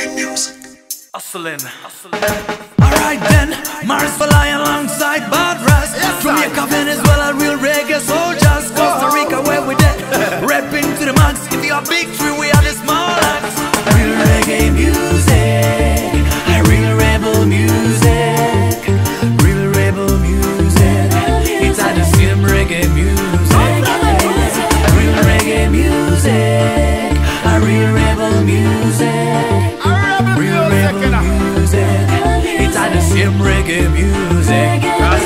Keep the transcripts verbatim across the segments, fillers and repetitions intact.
reggae music. Hustlin', hustlin'. Alright then, Mars fly alongside Bad Ras. Jamaica, Venezuela, real reggae soldiers. Costa Rica, where we dead, rapping to the max. If you are big three, we are the small ones. Real reggae music, real rebel music, real rebel music. It's a the same reggae music, real reggae music, a real rebel music. Real rebel music, it's a the same reggae music.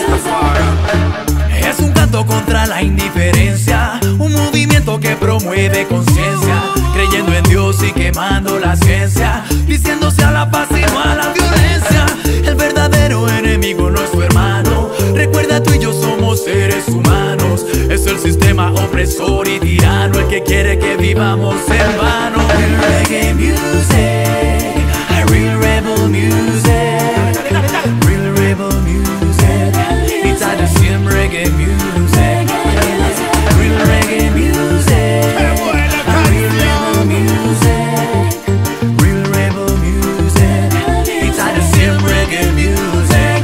Es un canto contra la indiferencia, un movimiento que promueve conciencia, creyendo en Dios y quemando la ciencia, diciéndose a la paz y no a la violencia. El verdadero enemigo no es tu hermano. Recuerda, tú y yo somos seres humanos. Es el sistema opresor y tirano el que quiere que vivamos en vano. Real reggae music, real rebel music, real rebel music. It's a the same reggae music, real reggae music, real rebel music, real rebel music. It's a the same reggae music.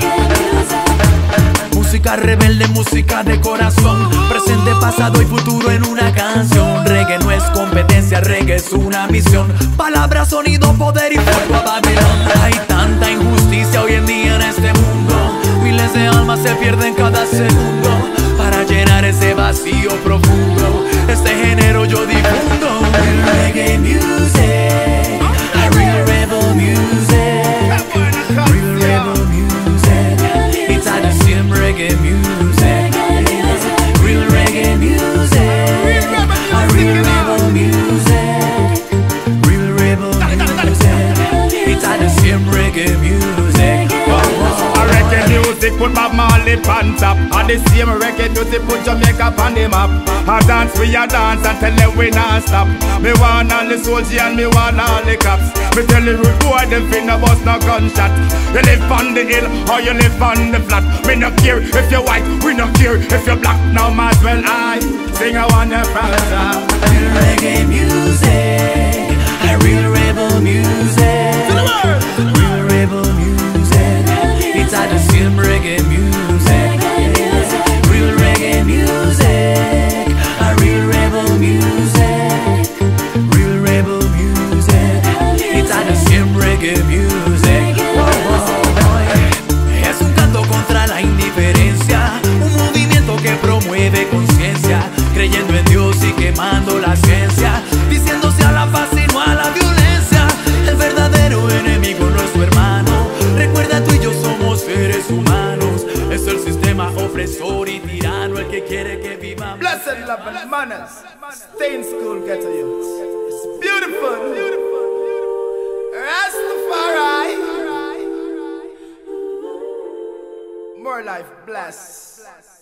Música rebelde, música de corazón, presente, pasado y futuro en una canción. Reggae no es competencia, reggae es una misión. Palabra, sonido, poder y fuego a Babilón. Hay tanta injusticia hoy en día en este mundo, miles de almas se pierden cada segundo. Para llenar ese vacío profundo, este género yo difundo. Real reggae music, real rebel music, real rebel music. It's a the same reggae music, real reggae music, a real rebel music, real rebel music. It's a the same reggae music. A reggae music put Bob Marley on top, and the same reggae music put Jamaica on the map. A dance we a dance and tell them we not stop. Me want all the soldiers and me want all the cops. Me tell the rude boy them finna bust no gunshot. You live on the hill or you live on the flat. Me no care if you're white, we no care if you're black. Now might as well I sing a one of real reggae music, a real rebel music, real rebel music. It's a the same reggae music, real reggae music, a real rebel music, real rebel music. It's a the same reggae music. Es un canto contra la indiferencia, un movimiento que promueve conciencia, creyendo en Dios y quemando la ciencia, diciéndose a la paz y no a la violencia. El verdadero enemigo no es tu hermano. Recuerda, tú y yo somos seres humanos. Es el sistema opresor y tirano el que quiere que vivamos. Blessed love and manners, stay in school, get to you. It's beautiful, beautiful. Rastafari. More life, bless.